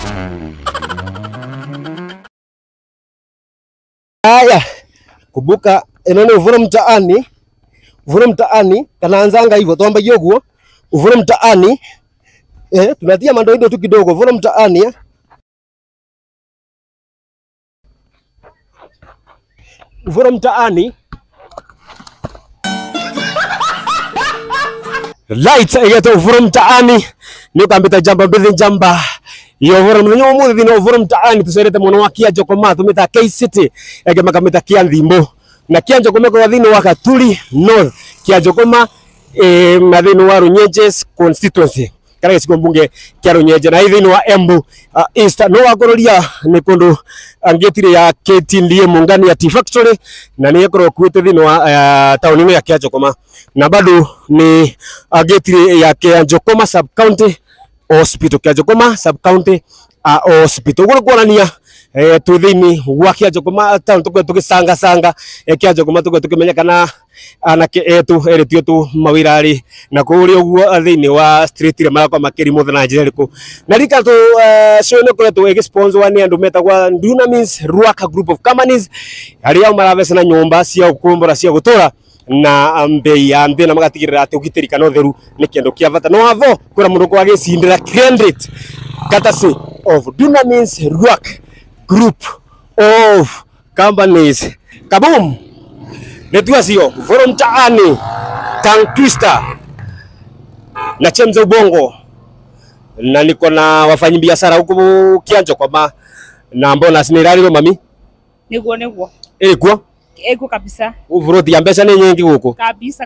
Haya, kumbuka inaona uvuro mtaani. Uvuro mtaani kanaanzanga hivyo tuamba yoguo. Uvuro mtaani tunatia mandoido tu kidogo. Uvuro mtaani Uvuro mtaani light yeto uvuro mtaani ni kambita jamba mbithi jamba yo uvuro mnyo muthi no uvuro mtaani tuserete muno wakia jokoma tumita K City ege makamita kia Thimbo na kia jokoma kwa thini wa Katuri North kia jokoma mathini wa Runyenjes constituency kana giciko mbunge kia Runyenje na thini wa Embu East no wakororia ni kundu angetire ya KTNDA mungani ya Tea Factory na ni ekoro kuite thini wa tauni ya kia jokoma na bado ni getire ya kia jokoma sub county hospital kia jokoma sub county hospital guru kuonania tuthini gwa kia jokoma town tukisanga sanga kia jokoma tukimenya kana anake etu eretio tu mawirari na kuri uguo thini wa street ile marako makiri muthe na njira riku na rika tu show no kure tu sponsor ni andu metagwa Dunamis Ruaka group of companies aria maravesa na nyumba cia ukumbura cia gutura na mbei ya thina magatigirira ati ugitiri kana utheru ni kindu kia bata no avo kura mundu kwa gicindira credit courtesy of Dunamis Ruaka group of companies. Kaboom! Letua sio Uvuro mtaani Tongue Twister na Chemza Ubongo na niko na wafanyabiashara huko Kianjo kwa na mbona sinirari mami niguo ilikuwa ego kabisa Uvuro ya mbeca ni nyingi huko kabisa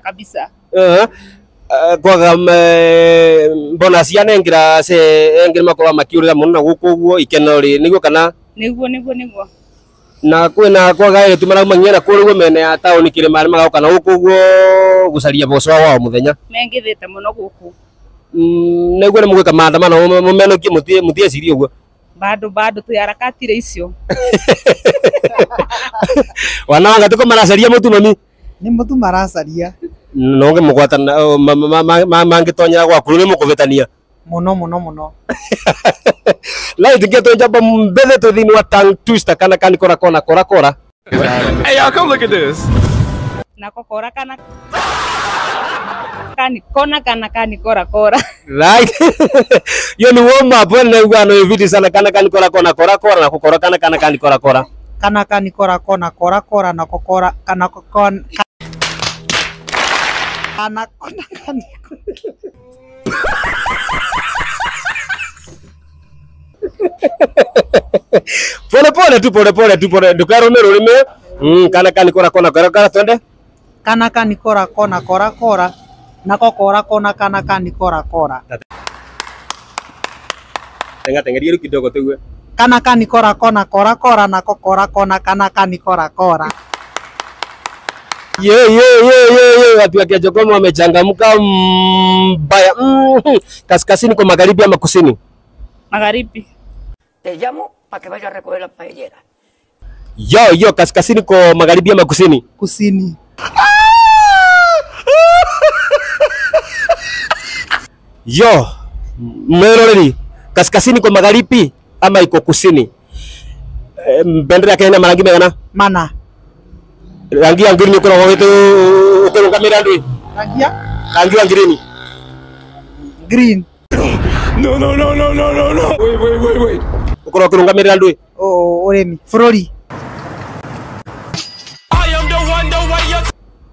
kwa mbona ciana ngira se engira makora makiurira muno guko guo ikenori niguo kana niguo na kwena kwa gae tumara manyera kurugo mene ya tauni kire mari magauka na guko guo gucaria boco wao muthenya mengithite muno guku niguo ni mugika maandamano mumeno ki mutie cirio guo bado tuyarakatire icio wananga tuko maracaria mutu mami ni mutu maracaria nonge mugwatana mangitonya gwa kuru ni mukuvitania muno lai tingeto njamba mbele to thini wa Tongue Twister kana kani kora Hey y'all, come look at this. nakokora kana kani kora right yo ni woma bwana ugano evidi sana kana kani kora na kokora kana kani kora kana kani kora na kokora kana kani pole tu dukarome rurime kana kani kora twende kana kani kora na kokora kana kani kora tengeria kidogo tuwe kana kani kora na kokora kana kani kora watu wa Kiajokoma wamechangamka mbaya kaskazini kwa magharibi ama kusini magharibi te llamo para que vaya a recoger la paellera yo kaskazini kwa magharibi ama kusini yo mweroreri kaskazini kwa magharibi ama iko kusini bendera ya Kenya marangi megana mana rangi ya green uko wetu uko kamera ndui rangi ya green No. Wait. uko kamera ndui oremi frori I am the one the way you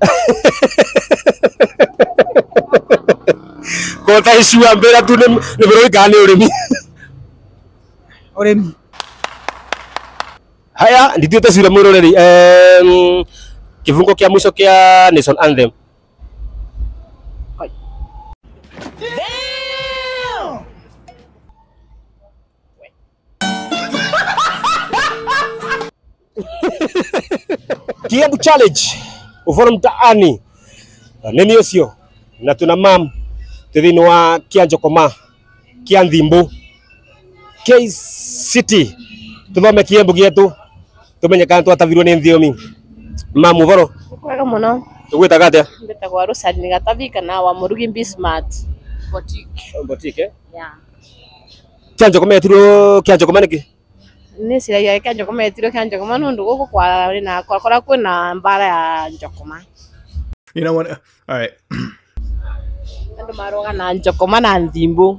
kota isua mbera tu ne bro gane oremi haya nditio taswira muroreri kifungo kia mwisho kia Nation Anthem Kiambu challenge Uvuro mtaani nini ucio na tuna mam thini wa Kianjokoma kia Thimbo K City tuthome Kiambu gietu tumenye kana twatavirwo ni nthiomi mam Uvuro kwega muno tugwitaga atia mbetagwa Rosali Gatavi kana wa Murugi Bismart boutique yeah Kianjo kometiro kianjo komaniki. Ni siragia kia Njokoma etiro kia Njokoma nundu guku kwa na kora kwina mbara ya Njokoma. You know what? All right. Andu maroga na Njokoma na Nthimbu.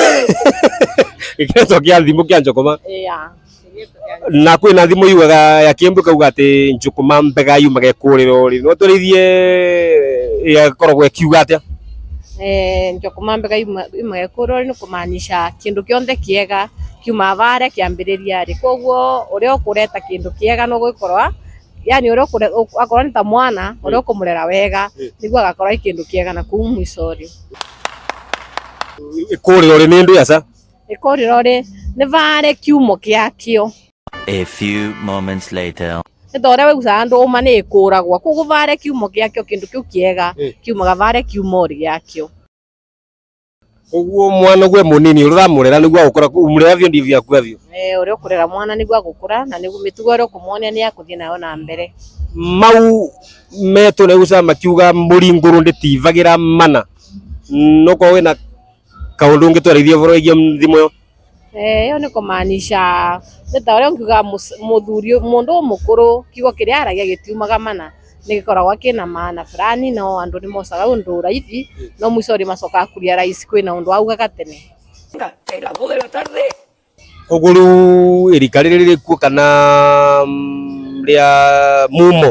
Ikireto kia Nthimbu kia Njokoma. Yeah. Na kwina thimu yugaga ya Kiembu kauga ati Njokoma mbega yumaga kuriro ri no turithie ya korogwe kiuga atia. Njokoma mbega yumaga kuriro ni kumaanisha kindu kionthe kiega kiuma bare kiambiriria ri koguo uria ukureta kindu kiega no gukorwa yani uria akorwa ni ta mwana uria ukumurera wega niguo agakorwa kindu kiega na kuu mwisori. Kuriro ri ni ndu yasa. Ikoriro ri ni bare kiumo kiakio. A few moments later. Ndore we gusa andu uma ni ikuragwa koguo bare kiumo giakio kindu kiu kiega kiumaga bare kiumo ri giakio. Koguo mwana gwe munini uramurera niguo agukora umurera vyo ndivyo akwavyo. Uria ukurera mwana niguo agukura na niguo mitugo ria ukumuonia ni akuthie nayo na mbere. Mau meto ne gusa makiuga muringuru nditivagira mana. No ko wena kaundu ngitwarithia voro igio thimu yo. Yo ni kumaanisha nita uria ngiuga muthuri mundu mukuru kiugo kiria aragia gitiumaga mana nigikoragwa kina maana fulani no andu ni mosaga undu raithi no mwisho macoka kuria rais kwina undu augaga tene. Venga, de las 2 de la tarde. Oguru erikari ririku kana ria mumo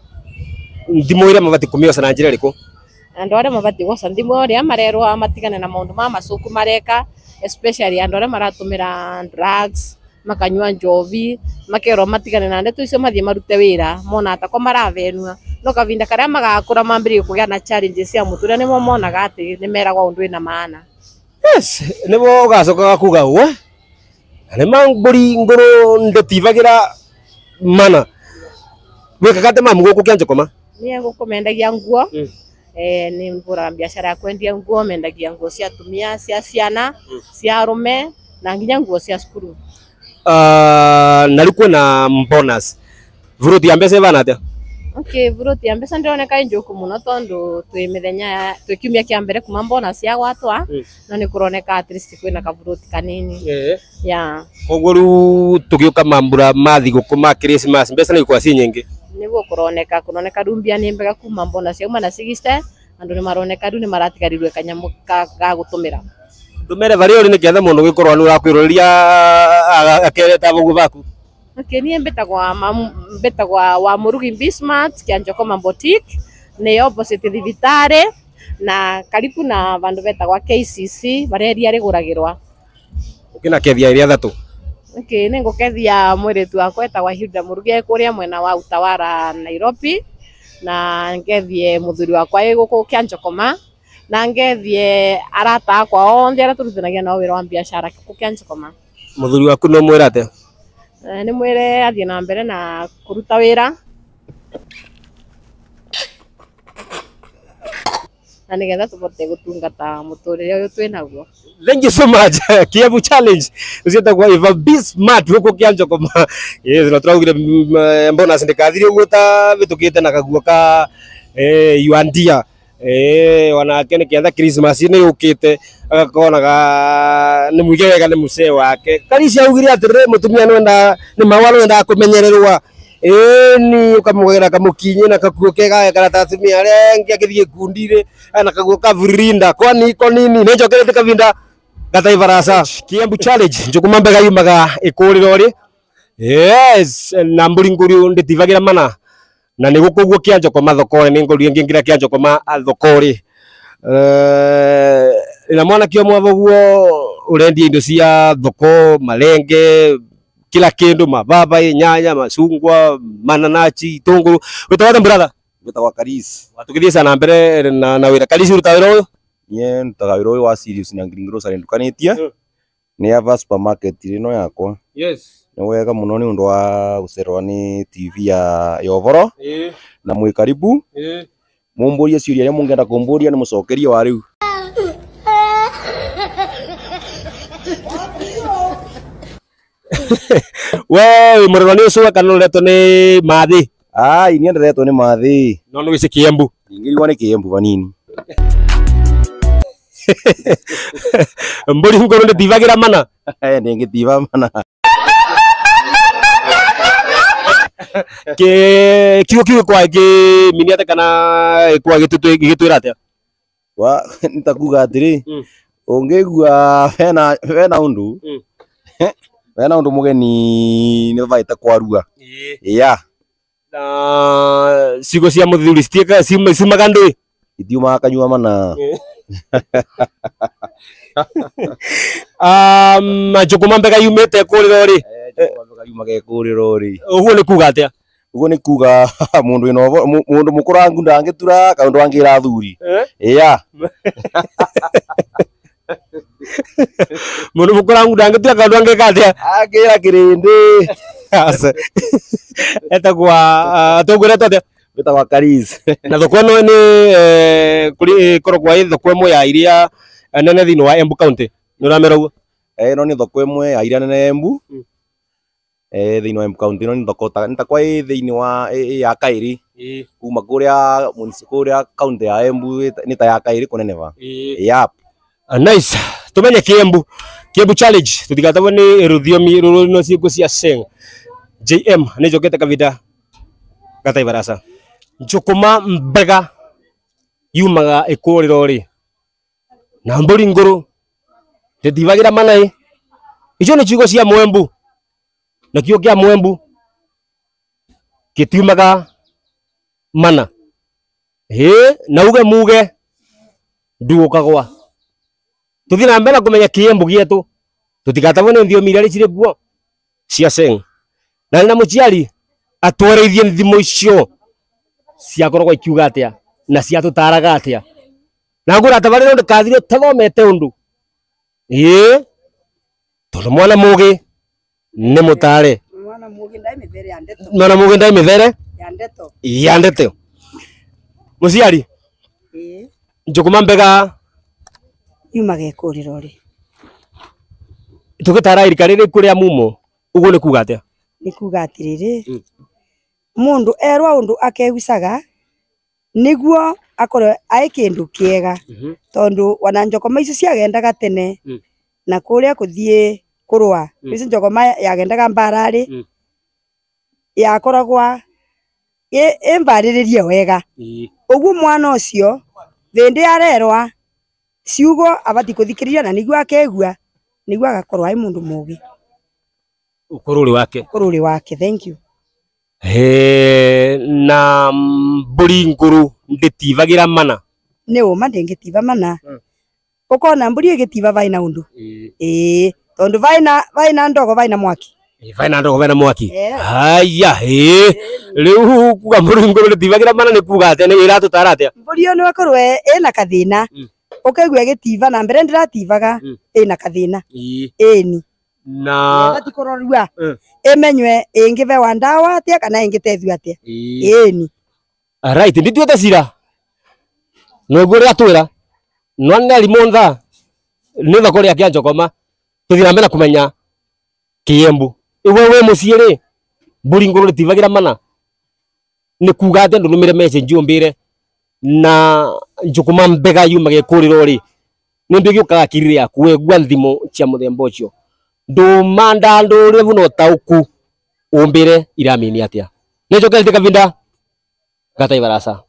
ndimo ira mabati kumio sana njira riko andu aria mabati goca ndimo ria marerwa matigane na maundu ma macuku mareka especially andu aria maratumira drugs makanywa njovi makerwo matigane na ndeto icio mathie marute wira mona atako maravenua no kavinda karia magakura mambirie kugia na challenges cia mutura nimo monaga ati ni meragwa undu ina maana. Yes nibo gacoka kuga we ane manguri ngoro ndetivagira mana wekagate mamu guku kia Njokoma Ni gukumendagia nguo ni mbura biashara ya kwendia nguo mendagia nguo cia tumia cia ciana cia arume na nginya nguo cia cukuru. Nalikuwa na bonus vuruti ya mbese bana atia. Okay, vuruti ya mbese ndioneka injuku muno tondu twi mithenya twi kiumia kia mbere kuma bonus ya gwatwa no ni kuroneka at least kwina ka vuruti kanini. Yeah. Koguo tugiuka mambura mathi gukuma Christmas mbese ni kwa si nyingi. Niguo kuroneka rumbia ni mbega kuma bonus ya uma na 60 andu ni maroneka ru ni maratigarirwe kanyamu ga gutumira. Ndumere vari uri ni kiatha mundu gikorwa ni urakwiroria akereta bugu baku. Okay, ni mbetagwa wa Murugi Bismart kia Njokoma Boutique ni opposite thibitari na karibu na vandu betagwa KCC bareria riguragirwa. Ukina kethia iria thatu. Okay, ni ngukethia mwiretu wakwa etagwa Hilda Murugi kuria mwena wa Utawara Nairobi na ngethie muthuri wakwa guku kia Njokoma na ngethie arata akwa onthe aria turutanagia nao wira wa biashara guku kia Njokoma. Muthuri waku no mwira atia? Ni mwire athie na mbere na kuruta wira na nigetha tubote gutungata muturire uyu twinaguo. Thank you so much. Kiambu challenge usieta kwa Eva Bismart huko kia Njokoma. Yes, na turaugire mbona sindikathiri guta bitukite na kaguo ka yuandia wanake ni kiatha Christmas ni ukite agakonaga ni mwigega ni musee wake karisi augire atire mutumia nwenda ni mawalo wenda kumenyererwa ni ukamugera kamukinye na kakuo kega karatatumia rengi akithie kundire na kaguo kavirinda kwani konini ni njokerete kavinda gataivarasa Kiambu challenge Njokoma mbega yumaga ikuriro ri. Yes, na mburinguri nditivagira mana na ni gukuguo kia Njokoma thokore ni ngori ngingira kia Njokoma thokore na mwana kio mwavoguo urendia indo cia thoko malenge kila kindu mababa nyanya macungwa mananachi tunguru witawatha brother witagwa Karis watukithie sana mbere na wira Karis ruta wira uyu nie ndutaga wira uyu wa serious na Ngringro sare ndukanitie ni ava supermarket rino yakwa. Yes, ni wega muno ni undu wa gucerwa ni TV ya Yovoro na mwi karibu mumburie ciuria ria mungenda kumburia ni mucokerio wa riu. we muriro ni ucuga kana uretwo ni mathi? Ai ni nderetwo ni mathi no ni wici Kiambu ingirwa ni Kiambu vanini. mburi ngoro nditivagira mana Ningitiba mana. kiugo kwa miniate kana kwa gitwira atia Wa nitakuga atiri. Ungegua hena undu. Hena undu mugeni ni vaita kwarua. Ya. na sigo cia muthuri stieka simagandu Itiuma kanyua mana. majukuma mbega yumete kuriro ri Yuma ke kuriro ri. uguo ni kuga atia Uguo ni kuga mundu mukurangu ndangitura kaundu angira athuri. Ya. mundu mukurangu ndangitua kaundu angika atia Agira kirindi. etagwa tugwira atia Bita wa Karis. na thoko no ni kuri korogwa thoko imwe ya iria nene thini wa Embu County nuramera uguo No ni thoko imwe ya iria nene Embu. Thini wa Embu County no ni thoko ntakwa thini wa ya Kairi. Kuma kuria county ya Embu ni ta ya Kairi kuneneva. Yap. Nice tumenye Kiembu challenge tutikatabo ni rudhiomi no siku cia seng JM ni jokete kavida gata ibarasa njukuma mbega yumaga ikuriro ri na mburi nguru nditivagira manai icio ni ciugo cia Mwembu na kio kia Mwembu kitiumaga mana na muge ndugukagwa tuthi na mbere kumenya Kiembu gietu tutigatavone thiomi iria ciri guo cia seng na muciari atwereithie thimo icio cia korogwa ikiuga atia na cia tutaraga atia na ngura tabarira ndikathire tathomete undu tondu mwana mugi ni mutare Mwana mugi ndai mithere ya ndeto. mwana mugi ndai mithere Ya ndeto. muciari njukuma mbega Yumaga ikuriro ri. tugitara irikarire kuria mumo uguo ni kuga atia Ni kuga atiriri. Mundu erwa undu akegucaga niguo akorwe ai kindu kiega. Tondu wana njokoma icio ciagendaga tene na kuria kuthie kurwa. Icio njokoma yagendaga mbarari. Yakoragwa imbariririe wega. Uguo mwana ucio thindi arerwa ciugo abati kuthikiriria na niguo akegua niguo agakorwo ai mundu mugi ukururi wake. Thank you. Na mburi nguru nditivagira mana Ni uma ndingitiva mana. Ukona mburi igitiva vaina undu. Tondu vaina ndogo vaina mwaki. Vaina ndogo vaina mwaki. Haya riu kuga mburi nguru nditivagira mana ni kuga atia ni iratutara atia Mburi yo ni wakorwe ina kathina. Ukegua gitiva na mbere ndirativaga ina kathina. Ni na bati kurorua imenywe ingivewa ndawa atia kana ingitethio atia. Ni right ndituete cira no igure atwira no neri montha ni thoko ria kia njokoma tuthira mbere kumenya Kiembu iwe we muciiri mburi nguru nditivagira mana ni kuga atia ndunumire message umbire na njukuma mbega yumaga ikuriro ri ni ndu giukaga kirire yaku wegua thimo cia muthemba ucio ndumanda ndure vuno tauku umbire iramini atia ni jokete kavinda gata ibarasa